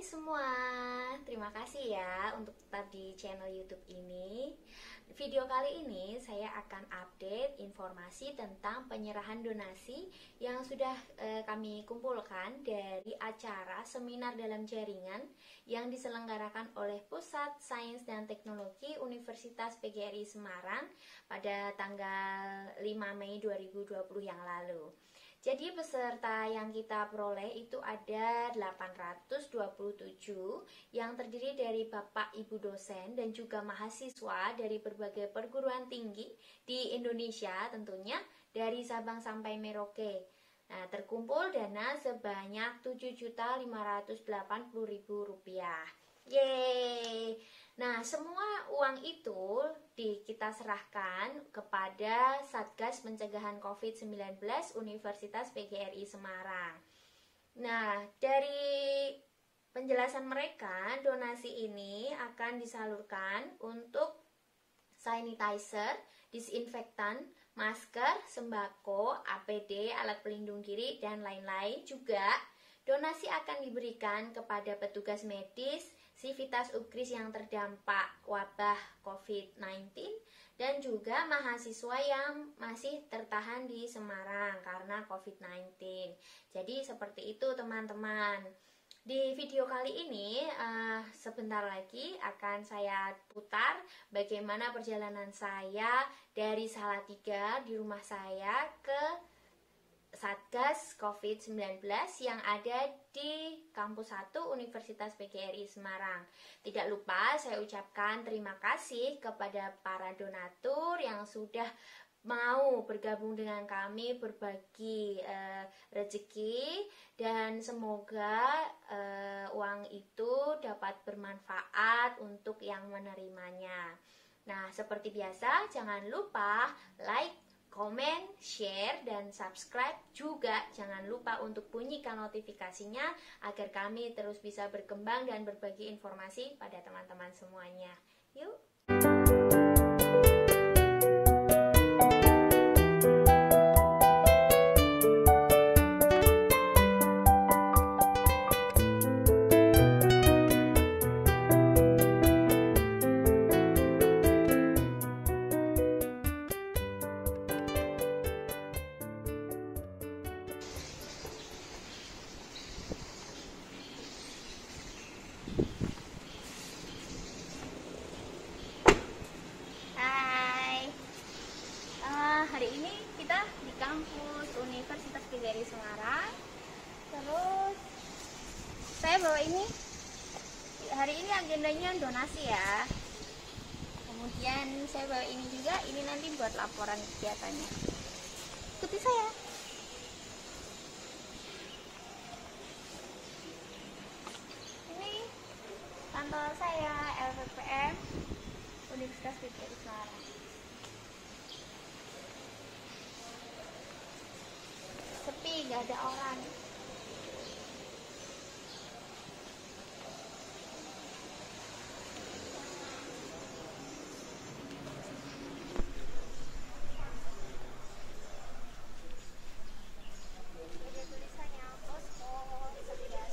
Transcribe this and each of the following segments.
semua, terima kasih ya untuk tetap di channel YouTube ini. Video kali ini saya akan update informasi tentang penyerahan donasi yang sudah kami kumpulkan dari acara seminar dalam jaringan yang diselenggarakan oleh Pusat Sains dan Teknologi Universitas PGRI Semarang pada tanggal 5 Mei 2020 yang lalu. Jadi peserta yang kita peroleh itu ada 827 yang terdiri dari Bapak Ibu dosen dan juga mahasiswa dari berbagai perguruan tinggi di Indonesia, tentunya dari Sabang sampai Merauke. Nah, terkumpul dana sebanyak Rp7.580.000. Yeay. Nah, semua uang itu kita serahkan kepada Satgas Pencegahan COVID-19 Universitas PGRI Semarang. Nah, dari penjelasan mereka, donasi ini akan disalurkan untuk sanitizer, disinfektan, masker, sembako, APD, alat pelindung diri, dan lain-lain. Juga donasi akan diberikan kepada petugas medis, Sivitas UGRIS yang terdampak wabah COVID-19 dan juga mahasiswa yang masih tertahan di Semarang karena COVID-19. Jadi seperti itu teman-teman. Di video kali ini sebentar lagi akan saya putar bagaimana perjalanan saya dari Salatiga di rumah saya ke Satgas COVID-19 yang ada di Kampus 1 Universitas PGRI Semarang. Tidak lupa saya ucapkan terima kasih kepada para donatur yang sudah mau bergabung dengan kami berbagi rezeki, dan semoga uang itu dapat bermanfaat untuk yang menerimanya. Nah, seperti biasa jangan lupa like, komen, share, dan subscribe. Juga jangan lupa untuk bunyikan notifikasinya agar kami terus bisa berkembang dan berbagi informasi pada teman-teman semuanya. Yuk! Hari ini kita di kampus Universitas PGRI Semarang. Terus saya bawa ini. Hari ini agendanya donasi ya. Kemudian saya bawa ini juga. Ini nanti buat laporan kegiatannya. Ikuti saya. Ini kantor saya, LPPM Universitas PGRI Semarang. Sepi, nggak ada orang. Ada tulisannya posko Satgas.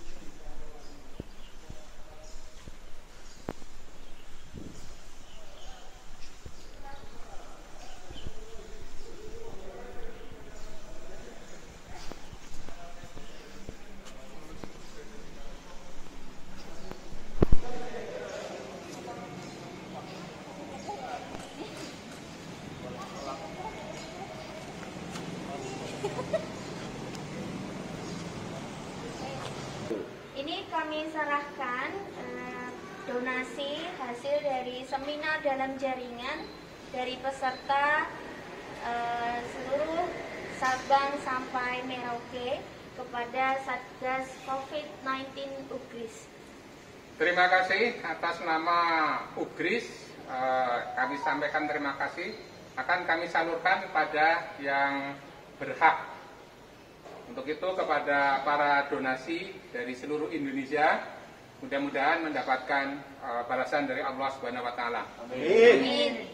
Ini kami serahkan donasi hasil dari seminar dalam jaringan dari peserta seluruh Sabang sampai Merauke kepada Satgas COVID-19 UGRIS. Terima kasih atas nama UGRIS. Kami sampaikan terima kasih. Akan kami salurkan kepada yang berhak. Untuk itu kepada para donasi dari seluruh Indonesia, mudah-mudahan mendapatkan balasan dari Allah Subhanahu wa taala. Amin.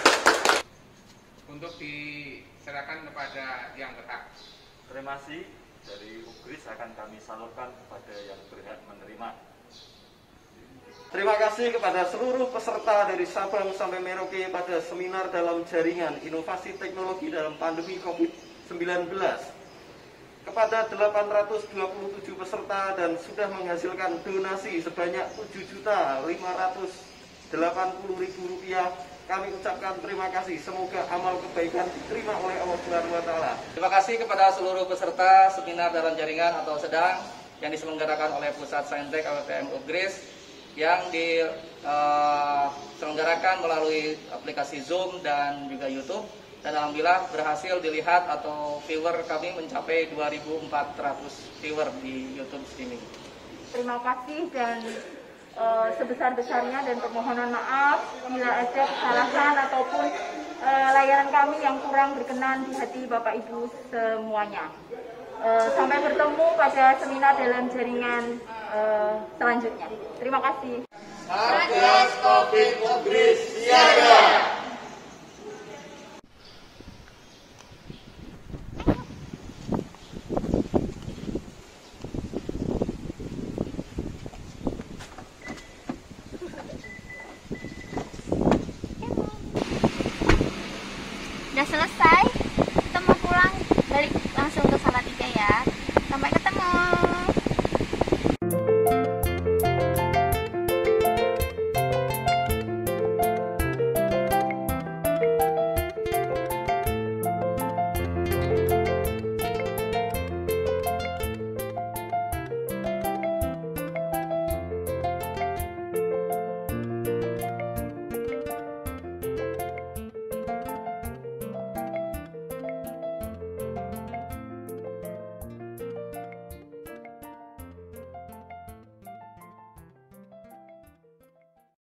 Untuk diserahkan kepada yang berhak. Terima kasih dari UGRIS akan kami salurkan kepada yang berhak menerima. Terima kasih kepada seluruh peserta dari Sabang sampai Merauke pada seminar dalam jaringan inovasi teknologi dalam pandemi COVID-19. Kepada 827 peserta dan sudah menghasilkan donasi sebanyak Rp7.580.000, kami ucapkan terima kasih. Semoga amal kebaikan diterima oleh Allah Subhanahu wa Ta'ala. Terima kasih kepada seluruh peserta seminar dalam jaringan atau sedang yang diselenggarakan oleh Pusat Saintek LTM UGRIS yang diselenggarakan melalui aplikasi Zoom dan juga YouTube, dan alhamdulillah berhasil dilihat atau viewer kami mencapai 2.400 viewer di YouTube streaming. Terima kasih dan sebesar-besarnya dan permohonan maaf bila ada kesalahan ataupun layanan kami yang kurang berkenan di hati Bapak Ibu semuanya. Sampai bertemu pada seminar dalam jaringan selanjutnya. Terima kasih. Satgas Covid UGRIS siaga. Udah selesai.